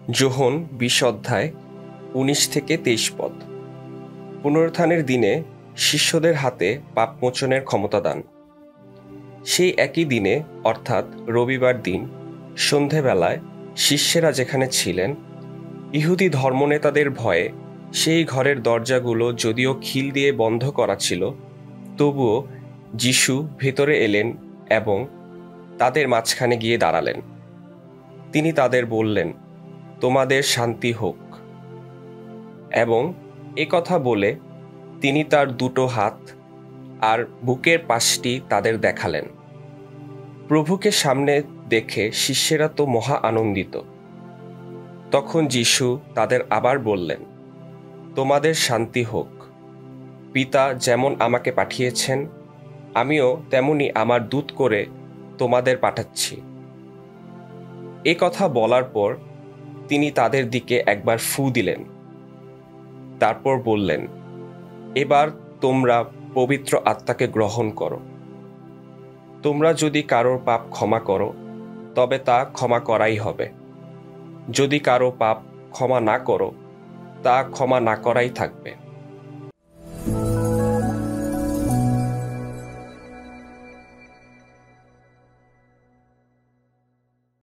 যোহন ২০ অধ্যায় ১৯ থেকে ২৩ পদ। পুনরুত্থানের দিনে শিষ্যদের হাতে পাপমোচনের ক্ষমতা দান। সেই একই দিনে অর্থাৎ রবিবার দিন সন্ধেবেলায় শিষ্যেরা যেখানে ছিলেন, ইহুদি ধর্মনেতাদের ভয়ে সেই ঘরের দরজাগুলো যদিও খিল দিয়ে বন্ধ করা ছিল, তবুও যিশু ভেতরে এলেন এবং তাদের মাঝখানে গিয়ে দাঁড়ালেন। তিনি তাদের বললেন, তোমাদের শান্তি হোক। এবং কথা বলে তিনি তার দুটো হাত আর বুকের পাশটি তাদের দেখালেন। প্রভুকে সামনে দেখে শিষ্যেরা তো মহা আনন্দিত। তখন যিশু তাদের আবার বললেন, তোমাদের শান্তি হোক। পিতা যেমন আমাকে পাঠিয়েছেন, আমিও তেমনি আমার দূত করে তোমাদের পাঠাচ্ছি। কথা বলার পর তিনি তাদের দিকে একবার ফু দিলেন। তারপর বললেন, এবার তোমরা পবিত্র আত্মাকে গ্রহণ করো। তোমরা যদি কারোর পাপ ক্ষমা করো, তবে তা ক্ষমা করাই হবে। যদি কারো পাপ ক্ষমা না করো, তা ক্ষমা না করাই থাকবে।